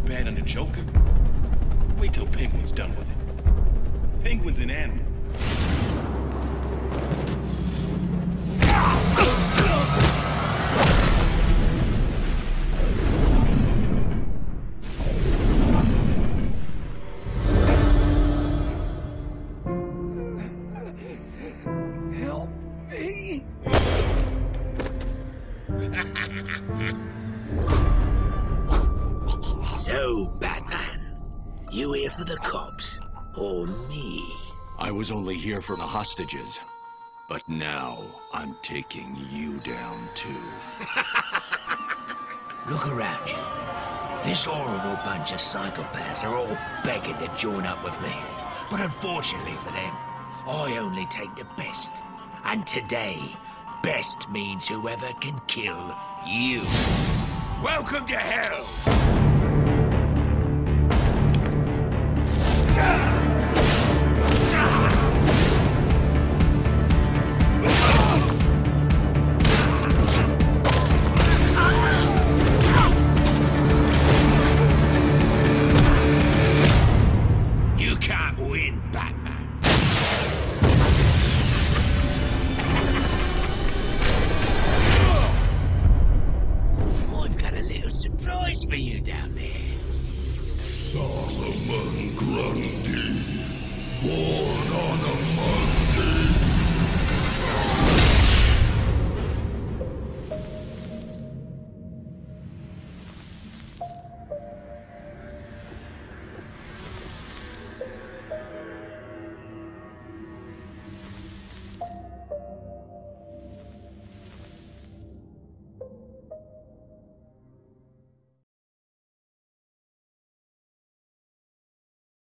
bad under Joker? Wait till Penguin's done with it. Penguin's an animal. Help me! So, Batman, you here for the cops, or me? I was only here for the hostages, but now I'm taking you down too. Look around you. This horrible bunch of psychopaths are all begging to join up with me. But unfortunately for them, I only take the best. And today, best means whoever can kill you. Welcome to hell!